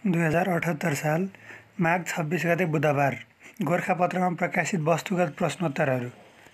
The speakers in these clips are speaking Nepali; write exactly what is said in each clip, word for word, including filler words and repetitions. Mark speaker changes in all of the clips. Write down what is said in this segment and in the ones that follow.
Speaker 1: दुई हजार अठहत्तर साल माघ छब्बिस गते बुधबार गोरखापत्रमा प्रकाशित वस्तुगत प्रश्नोत्तरहरू।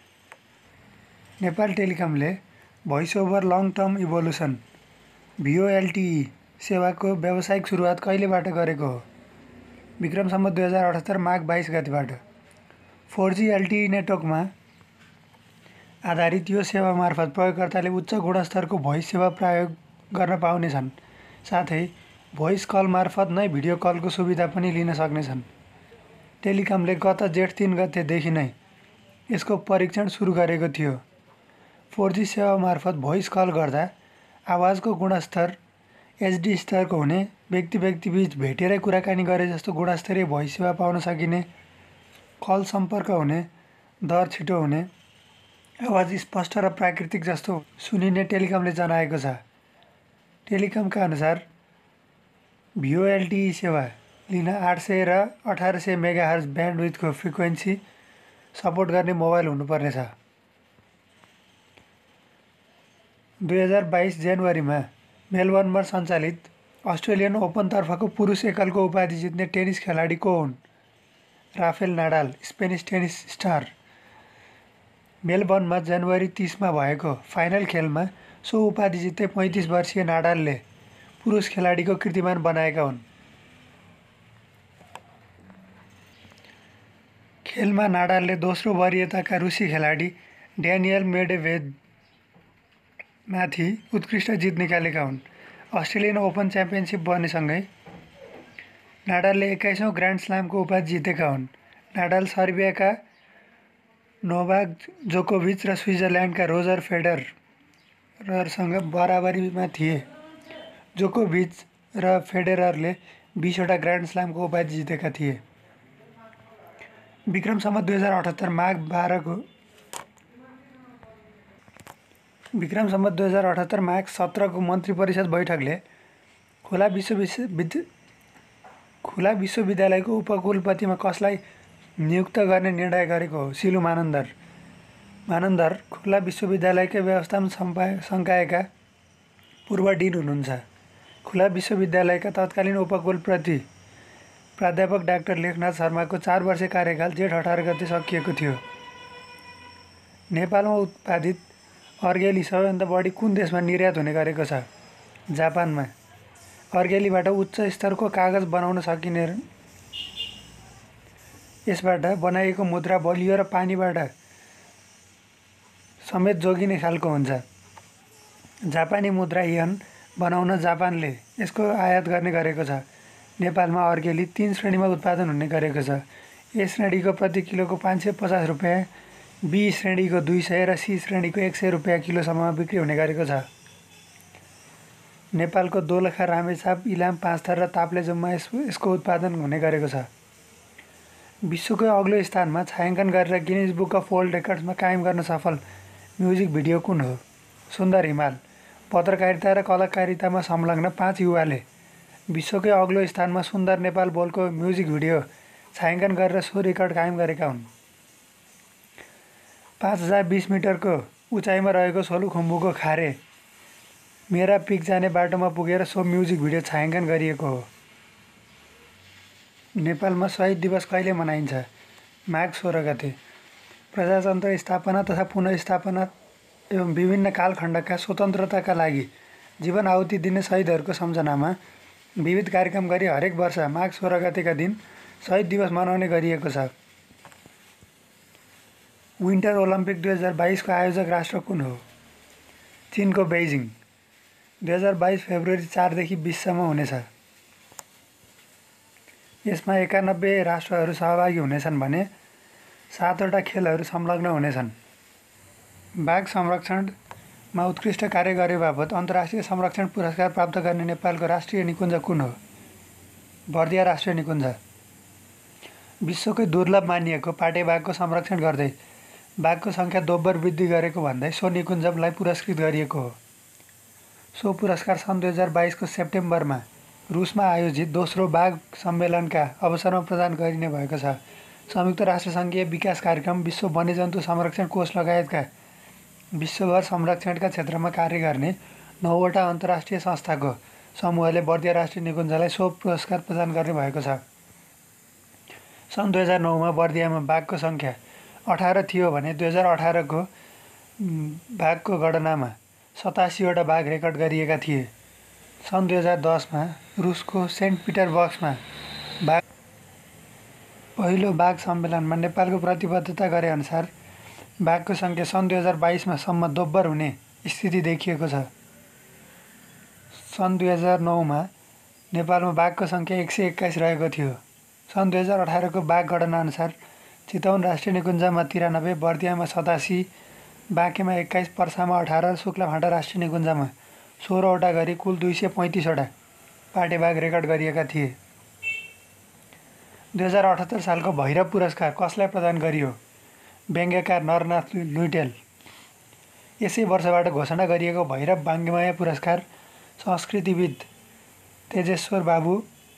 Speaker 1: नेपाल टेलिकमले voice over long term evolution VOLTE सेवाको व्यावसायिक सुरुवात कहिलेबाट गरेको हो? विक्रम सम्वत दुई हजार अठहत्तर माघ बाइस गतेबाट। फोर जी एलटीई नेटवर्कमा आधारित यो सेवा मार्फत प्रयोगकर्ताले उच्च गुणस्तरको भोइस सेवा प्रयोग गर्न पाउनेछन्, साथै भोइस कल मार्फत नै भिडियो कलको सुविधा पनि लिन सक्नेछन्। टेलिकमले गत जेठ तीन गतेदेखि नै यसको परीक्षण सुरु गरेको थियो। फोर जी सेवा मार्फत भोइस कल गर्दा आवाजको गुणस्तर एचडी स्तरको हुने, व्यक्ति व्यक्तिबीच भेटेरै कुराकानी गरे जस्तो गुणस्तरीय भोइस सेवा पाउन सकिने, कल सम्पर्क हुने, दर छिटो हुने, आवाज स्पष्ट र प्राकृतिक जस्तो सुनिने टेलिकमले जनाएको छ। टेलिकमका अनुसार भीओएलटीई सेवा लिन आठ सय र अठार सय मेगाहर्ज ब्यान्डविड्थको फ्रिक्वेन्सी सपोर्ट गर्ने मोबाइल हुनुपर्नेछ। दुई हजार बाइस जनवरीमा मेलबर्नमा सञ्चालित अस्ट्रेलियन ओपनतर्फको पुरुष एकलको उपाधि जित्ने टेनिस खेलाडी को हुन्? Rafael Nadal, Spanish tennis star. मेलबर्नमा जनवरी तीसमा भएको फाइनल खेलमा सो उपाधि जित्दै पैँतिस वर्षीय नाडालले पुरुष खेलाडीको कीर्तिमान बनाएका हुन्। खेलमा नाडालले दोस्रो वरियताका रुसी खेलाडी ड्यानियल मेडभेडेभमाथि उत्कृष्ट जित निकालेका हुन्। अस्ट्रेलियन ओपन च्याम्पियनसिप बनेसँगै नाडालले एक्काइसौँ ग्रान्ड स्लामको उपाधि जितेका हुन्। नाडाल सर्बियाका नोभाक जोकोभिच र स्विजरल्यान्डका रोजर फेडररसँग बराबरीमा थिए। जोकोभिच र फेडेररले बीसवटा ग्रान्ड स्लामको उपाधि जितेका थिए। विक्रम सम्वत दुई हजार अठहत्तर माघ बाह्रको विक्रम सम्वत दुई हजार अठहत्तर माघ सत्रको मन्त्री परिषद बैठकले खुला विश्वविद्यालय खुला विश्वविद्यालयको उपकुलपतिमा कसलाई नियुक्त गर्ने निर्णय गरेको हो? सिलु मानन्दर। मानन्दर खुला विश्वविद्यालयकै व्यवस्थापन संकायका पूर्व डिन हुनुहुन्छ। खुला विश्वविद्यालयका तत्कालीन उपकुलपति प्राध्यापक डाक्टर लेखनाथ शर्माको चार वर्षे कार्यकाल जेठ अठार गते सकिएको थियो। नेपालमा उत्पादित अर्गेली सबैभन्दा बढी कुन देशमा निर्यात हुने गरेको छ? जापानमा। अर्गेलीबाट उच्च स्तरको कागज बनाउन सकिने, यसबाट बनाइएको मुद्रा बलियो र पानीबाट समेत जोगिने खालको हुन्छ। जापानी मुद्रा येन बनाउन जापानले यसको आयात गर्ने गरेको छ। नेपालमा अर्गेली तीन श्रेणीमा उत्पादन हुने गरेको छ। ए श्रेणीको प्रति किलोको पाँच सय पचास रुपियाँ, बी श्रेणीको दुई सय र सी श्रेणीको एक सय रुपियाँ किलोसम्ममा बिक्री हुने गरेको छ। नेपालको दोलखा, रामेछाप, इलाम, पाँचथर र ताप्लेजुङमा यस यसको उत्पादन हुने गरेको छ। विश्वकै अग्लो स्थानमा छायाङ्कन गरेर गिनिज बुक अफ वर्ल्ड रेकर्ड्समा कायम गर्न सफल म्युजिक भिडियो कुन हो? सुन्दर हिमाल। पत्रकारिता र कलाकारितामा संलग्न पाँच युवाले विश्वकै अग्लो स्थानमा सुन्दर नेपाल बोलको म्युजिक भिडियो छायाङ्कन गरेर सो रेकर्ड कायम गरेका हुन्। पाँच हजार बिस मिटरको उचाइमा रहेको सोलुखुम्बुको खारे मेरा पिक जाने बाटोमा पुगेर सो म्युजिक भिडियो छायाङ्कन गरिएको हो। नेपालमा शहीद दिवस कहिले मनाइन्छ? माघ सोह्र गते। प्रजातन्त्र स्थापना तथा पुनर्स्थापना एवं विभिन्न कालखण्डका स्वतन्त्रताका लागि जीवन आहुति दिने शहीदहरूको सम्झनामा विविध कार्यक्रम गरी हरेक वर्ष माघ सोह्र गतेका दिन शहीद दिवस मनाउने गरिएको छ। विन्टर ओलम्पिक दुई हजार बाइसको आयोजक राष्ट्र कुन हो? चीनको बेइजिङ। दुई हजार बाइस फेब्रुअरी चारदेखि बिससम्म हुनेछ। यसमा एकानब्बे राष्ट्रहरू सहभागी हुनेछन् भने सातवटा खेलहरू संलग्न हुनेछन्। बाघ संरक्षणमा उत्कृष्ट कार्य गरे बापत अन्तर्राष्ट्रिय संरक्षण पुरस्कार प्राप्त गर्ने नेपालको राष्ट्रिय निकुञ्ज कुन हो? बर्दिया राष्ट्रिय निकुञ्ज। विश्वकै दुर्लभ मानिएको पाटेबाघको संरक्षण गर्दै बाघको सङ्ख्या दोब्बर वृद्धि गरेको भन्दै सो निकुञ्जलाई पुरस्कृत गरिएको हो। सो पुरस्कार सन् दुई हजार बाइसको सेप्टेम्बरमा रुसमा आयोजित दोस्रो बाघ सम्मेलनका अवसरमा प्रदान गरिने भएको छ। संयुक्त राष्ट्रसङ्घीय विकास कार्यक्रम, विश्व वन्यजन्तु संरक्षण कोष लगायतका विश्वभर संरक्षणका क्षेत्रमा कार्य गर्ने नौवटा अन्तर्राष्ट्रिय संस्थाको समूहले बर्दिया राष्ट्रिय निकुञ्जलाई सो पुरस्कार प्रदान गर्ने भएको छ। सन् दुई हजार नौमा बर्दियामा बाघको सङ्ख्या अठार थियो भने दुई हजार अठारको बाघको गणनामा सतासीवटा बाघ रेकर्ड गरिएका थिए। सन् दुई हजार दसमा रुसको सेन्ट पिटरबर्गमा बाघ पहिलो बाघ सम्मेलनमा नेपालको प्रतिबद्धता गरे अनुसार बाघको सङ्ख्या सन् दुई हजार बाइसमा सम्म दोब्बर हुने स्थिति देखिएको छ। सन् दुई हजार नौमा नेपालमा बाघको सङ्ख्या एक सय एक्काइस रहेको थियो। सन् दुई हजार अठारको बाघ गणना अनुसार चितवन राष्ट्रिय निकुञ्जमा तिरानब्बे, बर्दियामा सतासी, बाँकेमा एक्काइस, पर्सामा अठार, शुक्लाफाँटा राष्ट्रिय निकुञ्जमा सोह्रवटा गरी कुल दुई सय पैँतिसवटा पाटे बाघ रेकर्ड गरिएका थिए। दुई हजार अठहत्तर सालको भैरव पुरस्कार कसलाई प्रदान गरियो? व्यङ्ग्यकार नरनाथ लुइटेल। यसै वर्षबाट घोषणा गरिएको भैरव वाङ्मय पुरस्कार संस्कृतिविद तेजेश्वर बाबु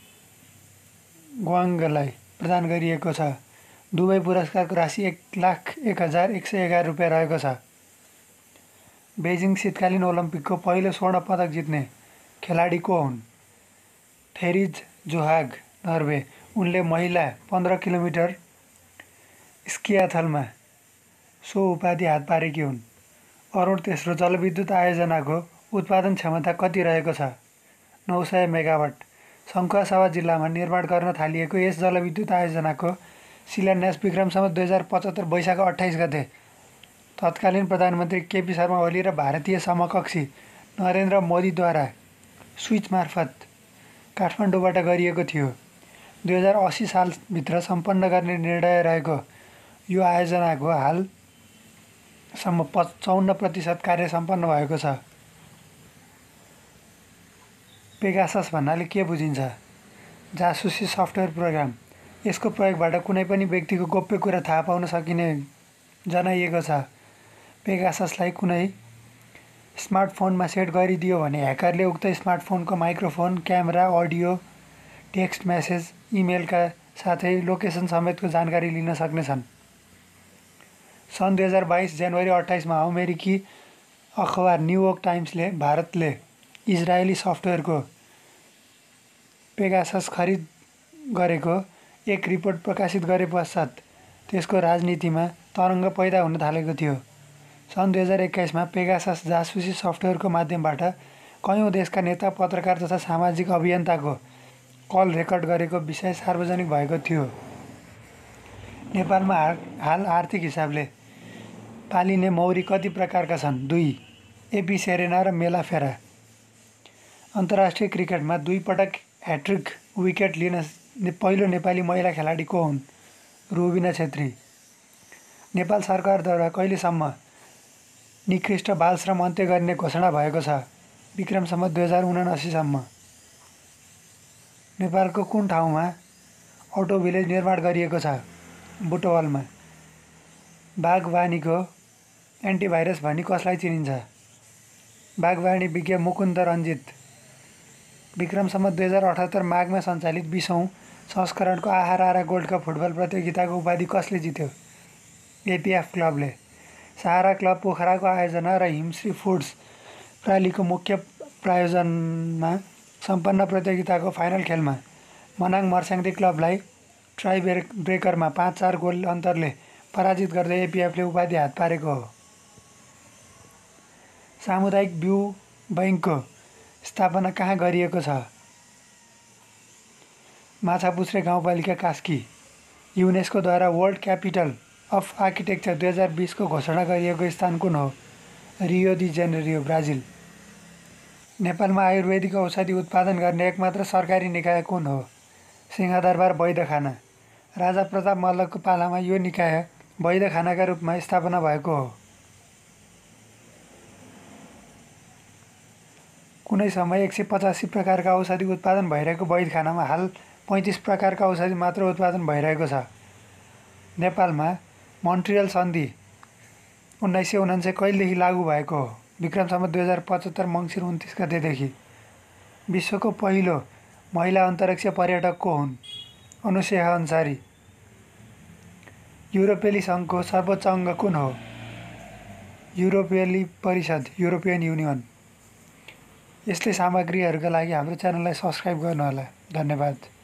Speaker 1: ग्वाङलाई प्रदान गरिएको छ। दुवै पुरस्कारको राशि एक लाख एक हजार एक सय एघार रुपियाँ रहेको छ। बेजिङ शीतकालीन ओलम्पिकको पहिलो स्वर्ण पदक जित्ने खेलाडी को हुन्? Therese Johaug, Norway. उनले महिला पन्ध्र किलोमिटर स्कियाथलमा सो उपाधि हात पारेकी हुन्। अरुण तेस्रो जलविद्युत आयोजनाको उत्पादन क्षमता कति रहेको छ? नौ सय मेगावाट। सङ्खुवासभा जिल्लामा निर्माण गर्न थालिएको यस जलविद्युत आयोजनाको शिलान्यास विक्रम सम्वत दुई हजार पचहत्तर वैशाख अट्ठाइस गते तत्कालीन प्रधानमन्त्री केपी शर्मा ओली र भारतीय समकक्षी नरेन्द्र मोदीद्वारा स्विच मार्फत काठमाडौँबाट गरिएको थियो। दुई हजार अस्सी सालभित्र सम्पन्न गर्ने निर्णय रहेको यो आयोजनाको हालसम्म पचपन्न प्रतिशत कार्य सम्पन्न भएको छ। पेगासस भन्नाले के बुझिन्छ? जासुसी सफ्टवेयर प्रोग्राम। यसको प्रयोगबाट कुनै पनि व्यक्तिको गोप्य कुरा थाहा पाउन सकिने जनाइएको छ। पेगाससलाई कुनै स्मार्टफोनमा सेट गरिदियो भने ह्याकरले उक्त स्मार्टफोनको microphone, camera, audio, text message, इमेलका साथै लोकेसन समेतको जानकारी लिन सक्नेछन्। सन् दुई हजार बाइस जनवरी अट्ठाइसमा अमेरिकी अखबार न्युयोर्क टाइम्सले भारतले इजरायली सफ्टवेयरको पेगासस खरिद गरेको एक रिपोर्ट प्रकाशित गरे पश्चात त्यसको राजनीतिमा तरङ्ग पैदा हुन थालेको थियो। सन् दुई हजार एक्काइसमा पेगासस जासुसी सफ्टवेयरको माध्यमबाट कयौँ देशका नेता, पत्रकार तथा सामाजिक अभियन्ताको कल रेकर्ड गरेको विषय सार्वजनिक भएको थियो। नेपालमा हाल आर्थिक हिसाबले पालिने मौरी कति प्रकारका छन्? दुई, एपिसेरेना र मेलाफेरा। अन्तर्राष्ट्रिय क्रिकेटमा दुई पटक ह्याट्रिक विकेट लिन पहिलो नेपाली महिला खेलाडी को हुन्? रुबिना छेत्री। नेपाल सरकारद्वारा कहिलेसम्म निकृष्ट बालश्रम अन्त्य गर्ने घोषणा भएको छ? विक्रम सम्वत दुई हजार उनासीसम्म। नेपालको कुन ठाउँमा अटो भिलेज निर्माण गरिएको छ? बुटवलमा। बागवानीको एन्टिभाइरस भनी कसलाई चिनिन्छ? बागवानी विज्ञ मुकुन्द रञ्जित। विक्रम सम्वत दुई हजार अठहत्तर माघमा सञ्चालित बीसौँ संस्करणको आहार आरा गोल्ड कप फुटबल प्रतियोगिताको उपाधि कसले जित्यो? एपिएफ क्लबले। सहारा क्लब पोखराको आयोजना र हिमश्री फुड्स प्रालीको मुख्य प्रायोजनमा सम्पन्न प्रतियोगिताको फाइनल खेलमा मनाङ मर्स्याङ्दी क्लबलाई ट्राई ब्रेकरमा पाँच चार गोल अन्तरले पराजित गर्दै एपिएफले उपाधि हात पारेको हो। सामुदायिक बिउ बैङ्कको स्थापना कहाँ गरिएको छ? माछापुच्छ्रे गाउँपालिका कास्की। युनेस्कोद्वारा वर्ल्ड क्यापिटल अफ आर्किटेक्चर दुई हजार बिसको घोषणा गरिएको स्थान कुन हो? Rio de Janeiro, Brazil. नेपालमा आयुर्वेदिक औषधि उत्पादन गर्ने एकमात्र सरकारी निकाय कुन हो? सिंहदरबार वैद्यखाना। राजा प्रताप मल्लको पालामा यो निकाय वैद्यखानाका रूपमा स्थापना भएको हो। कुनै समय एक सय पचासी प्रकारका औषधि उत्पादन भइरहेको वैद्यखानामा हाल पैँतिस प्रकारका औषधि मात्र उत्पादन भइरहेको छ। नेपालमा मोन्ट्रियल सन्धि उन्नाइस सय उनान्सय कहिलेदेखि लागू भएको हो? विक्रम सम्वत दुई हजार पचहत्तर मङ्सिर उन्तिस गतेदेखि। विश्वको पहिलो महिला अन्तरिक्ष पर्यटक को हुन्? अनुसुया अन्सारी। युरोपेली सङ्घको सर्वोच्च अङ्ग कुन हो? युरोपेली परिषद, युरोपियन युनियन। यस्तै सामग्रीहरूका लागि हाम्रो च्यानललाई सब्स्क्राइब गर्नुहोला। धन्यवाद।